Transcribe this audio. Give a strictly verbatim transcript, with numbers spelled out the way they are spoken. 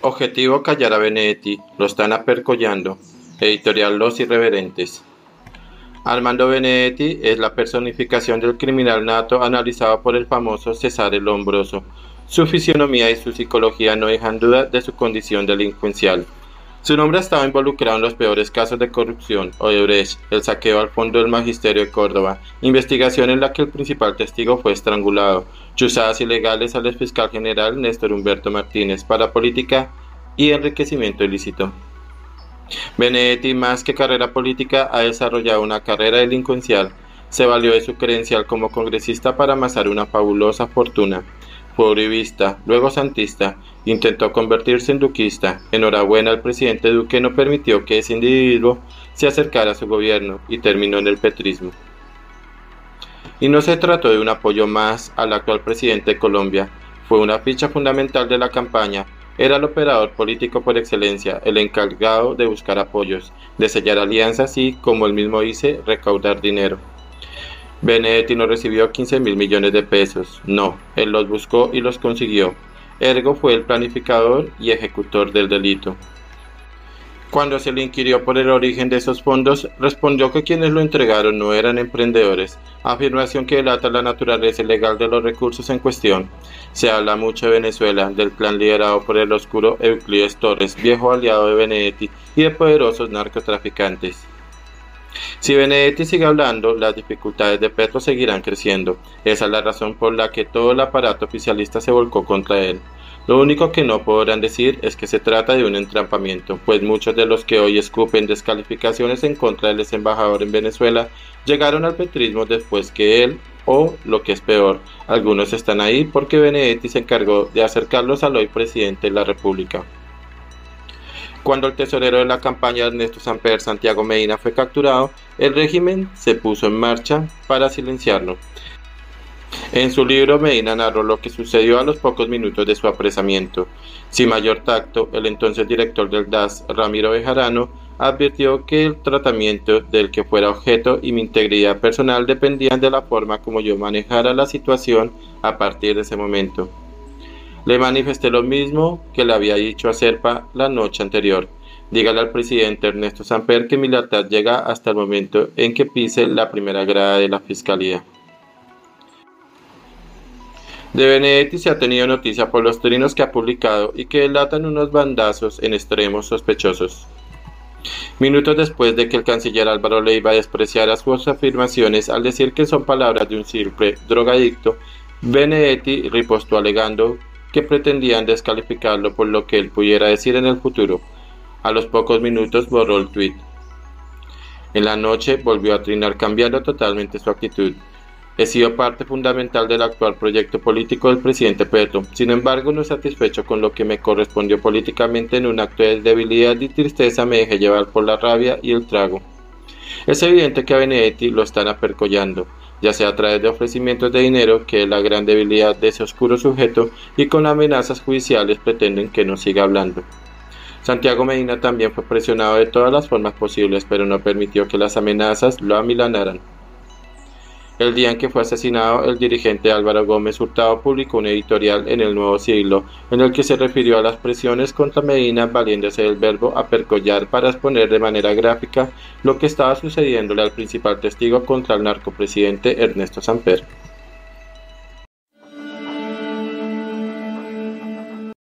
Objetivo callar a Benedetti, lo están apercollando. Editorial Los Irreverentes. Armando Benedetti es la personificación del criminal nato analizado por el famoso Cesare Lombroso. Su fisionomía y su psicología no dejan duda de su condición delincuencial. Su nombre ha estado involucrado en los peores casos de corrupción: Odebrecht, el saqueo al Fondo del Magisterio de Córdoba, investigación en la que el principal testigo fue estrangulado, chuzadas ilegales al exfiscal general Néstor Humberto Martínez para política y enriquecimiento ilícito. Benedetti, más que carrera política, ha desarrollado una carrera delincuencial. Se valió de su credencial como congresista para amasar una fabulosa fortuna. Fue uribista, luego santista, intentó convertirse en duquista. Enhorabuena, el presidente Duque no permitió que ese individuo se acercara a su gobierno y terminó en el petrismo. Y no se trató de un apoyo más al actual presidente de Colombia, fue una ficha fundamental de la campaña. Era el operador político por excelencia, el encargado de buscar apoyos, de sellar alianzas y, como él mismo dice, recaudar dinero. Benedetti no recibió quince mil millones de pesos, no, él los buscó y los consiguió. Ergo fue el planificador y ejecutor del delito. Cuando se le inquirió por el origen de esos fondos, respondió que quienes lo entregaron no eran emprendedores, afirmación que delata la naturaleza ilegal de los recursos en cuestión. Se habla mucho de Venezuela, del plan liderado por el oscuro Euclides Torres, viejo aliado de Benedetti, y de poderosos narcotraficantes. Si Benedetti sigue hablando, las dificultades de Petro seguirán creciendo. Esa es la razón por la que todo el aparato oficialista se volcó contra él. Lo único que no podrán decir es que se trata de un entrampamiento, pues muchos de los que hoy escupen descalificaciones en contra del ex embajador en Venezuela llegaron al petrismo después que él, o lo que es peor, algunos están ahí porque Benedetti se encargó de acercarlos al hoy presidente de la República. Cuando el tesorero de la campaña Ernesto Samper, Santiago Medina, fue capturado, el régimen se puso en marcha para silenciarlo. En su libro, Medina narró lo que sucedió a los pocos minutos de su apresamiento. Sin mayor tacto, el entonces director del D A S, Ramiro Bejarano, advirtió que el tratamiento del que fuera objeto y mi integridad personal dependían de la forma como yo manejara la situación a partir de ese momento. Le manifesté lo mismo que le había dicho a Serpa la noche anterior. Dígale al presidente Ernesto Samper que mi lealtad llega hasta el momento en que pise la primera grada de la fiscalía. De Benedetti se ha tenido noticia por los trinos que ha publicado y que delatan unos bandazos en extremos sospechosos. Minutos después de que el canciller Álvaro Leiva despreciara sus afirmaciones al decir que son palabras de un simple drogadicto, Benedetti ripostó alegando que pretendían descalificarlo por lo que él pudiera decir en el futuro. A los pocos minutos borró el tuit. En la noche volvió a trinar cambiando totalmente su actitud. He sido parte fundamental del actual proyecto político del presidente Petro. Sin embargo, no satisfecho con lo que me correspondió políticamente, en un acto de debilidad y tristeza me dejé llevar por la rabia y el trago. Es evidente que a Benedetti lo están apercollando, ya sea a través de ofrecimientos de dinero, que es la gran debilidad de ese oscuro sujeto, y con amenazas judiciales pretenden que no siga hablando. Santiago Medina también fue presionado de todas las formas posibles, pero no permitió que las amenazas lo amilanaran. El día en que fue asesinado, el dirigente Álvaro Gómez Hurtado publicó un editorial en El Nuevo Siglo, en el que se refirió a las presiones contra Medina valiéndose del verbo apercollar para exponer de manera gráfica lo que estaba sucediéndole al principal testigo contra el narcopresidente Ernesto Samper.